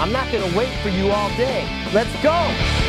I'm not going to wait for you all day. Let's go.